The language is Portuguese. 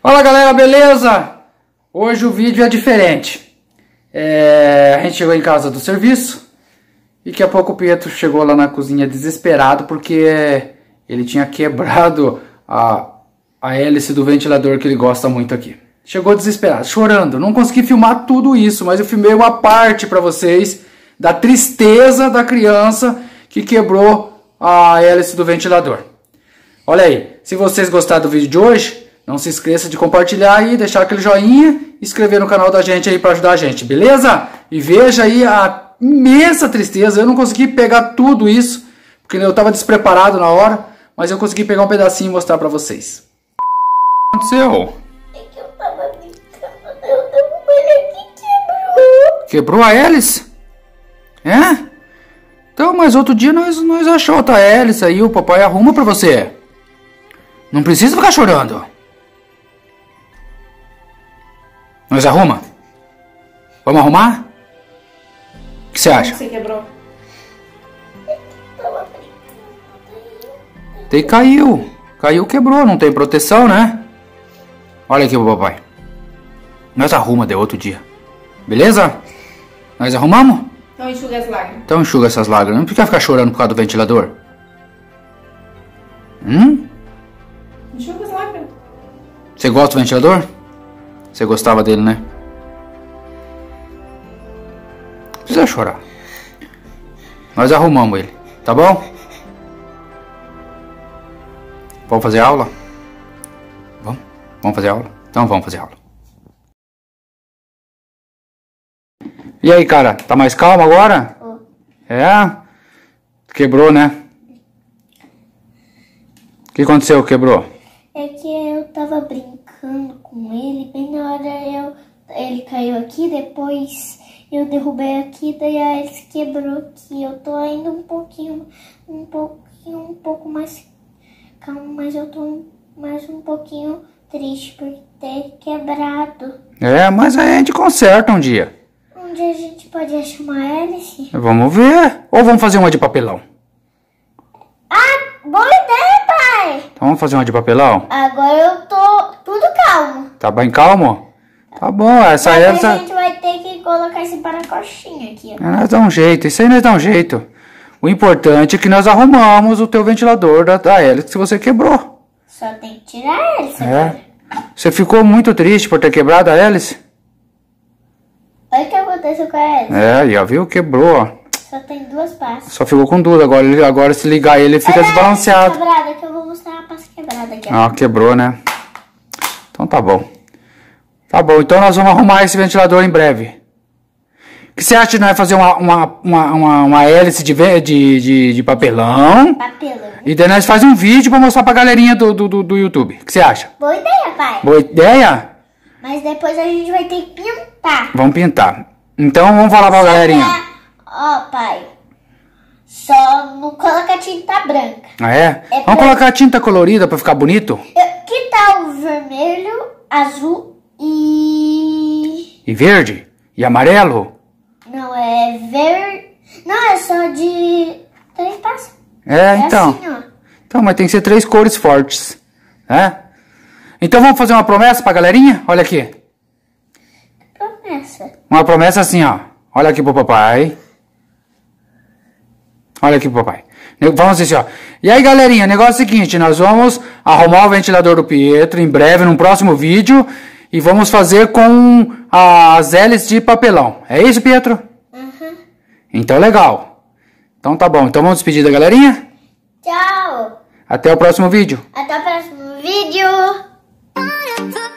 Fala galera, beleza? Hoje o vídeo é diferente. A gente chegou em casa do serviço e daqui a pouco o Pietro chegou lá na cozinha desesperado porque ele tinha quebrado a hélice do ventilador que ele gosta muito aqui. Chegou desesperado, chorando. Não consegui filmar tudo isso, mas eu filmei uma parte para vocês da tristeza da criança que quebrou a hélice do ventilador. Olha aí, se vocês gostaram do vídeo de hoje, não se esqueça de compartilhar aí, deixar aquele joinha e inscrever no canal da gente aí para ajudar a gente, beleza? E veja aí a imensa tristeza. Eu não consegui pegar tudo isso, porque eu estava despreparado na hora, mas eu consegui pegar um pedacinho e mostrar para vocês. O que aconteceu? É que eu tava brincando, eu derrubei aqui e quebrou. Quebrou a hélice? É? Então, mas outro dia nós achamos outra hélice aí, o papai arruma pra você. Não precisa ficar chorando. Nós arruma? Vamos arrumar? O que você acha? Você quebrou? Tava brincando. Daí caiu. Caiu, quebrou. Não tem proteção, né? Olha aqui o papai. Nós arruma de outro dia. Beleza? Nós arrumamos? Então enxuga as lágrimas. Então enxuga essas lágrimas. Não precisa ficar chorando por causa do ventilador. Enxuga as lágrimas. Você gosta do ventilador? Você gostava dele, né? Não precisa chorar. Nós arrumamos ele, tá bom? Vamos fazer aula? Vamos? Vamos fazer aula? Então vamos fazer aula. E aí, cara? Tá mais calmo agora? É? Quebrou, né? O que aconteceu? Quebrou? É que eu tava brincando com ele, bem na hora ele caiu aqui, depois eu derrubei aqui, daí a hélice quebrou aqui. Eu tô ainda um pouco mais calmo, mas eu tô mais um pouquinho triste por ter quebrado. É, mas aí a gente conserta um dia. Onde a gente pode achar uma hélice? Vamos ver. Ou vamos fazer uma de papelão? Ah, boa ideia, pai! Então vamos fazer uma de papelão? Agora eu tô tudo calmo. Tá bem calmo? Tá bom, essa Mas hélice... a gente vai ter que colocar esse paracoxinha aqui, ó. Nós dá um jeito, isso aí nós dá um jeito. O importante é que nós arrumamos o teu ventilador da hélice que você quebrou. Só tem que tirar a hélice agora. Você ficou muito triste por ter quebrado a hélice? Olha o que aconteceu com a hélice. Já viu? Quebrou, ó. Só tem duas pastas. Só ficou com dúvida. Agora se ligar ele fica desbalanceado. Quebrada, que eu vou mostrar a pasta quebrada aqui, ó. Ah, quebrou, né? Então tá bom. Tá bom, então nós vamos arrumar esse ventilador em breve. O que você acha de nós fazer uma hélice de papelão? Papelão. E daí nós faz um vídeo pra mostrar pra galerinha do YouTube. O que você acha? Boa ideia, pai. Boa ideia? Mas depois a gente vai ter que pintar. Vamos pintar. Então vamos falar pra galerinha. Ó, pai. Só não coloca tinta branca. Ah, é? É Vamos colocar tinta colorida pra ficar bonito? Que tal o vermelho, azul e... E verde? E amarelo? Não, é verde... Não, é só de 3 passos. Então. Assim, ó. Então, mas tem que ser 3 cores fortes. Né? Então vamos fazer uma promessa pra galerinha? Olha aqui. Promessa. Uma promessa assim, ó. Olha aqui pro papai. Olha aqui pro papai. Vamos assim, ó. E aí, galerinha, o negócio é o seguinte. Nós vamos arrumar o ventilador do Pietro em breve, num próximo vídeo. E vamos fazer com as hélices de papelão. É isso, Pietro? Uhum. Então, legal. Então tá bom. Então vamos despedir da galerinha? Tchau. Até o próximo vídeo. Até o próximo vídeo.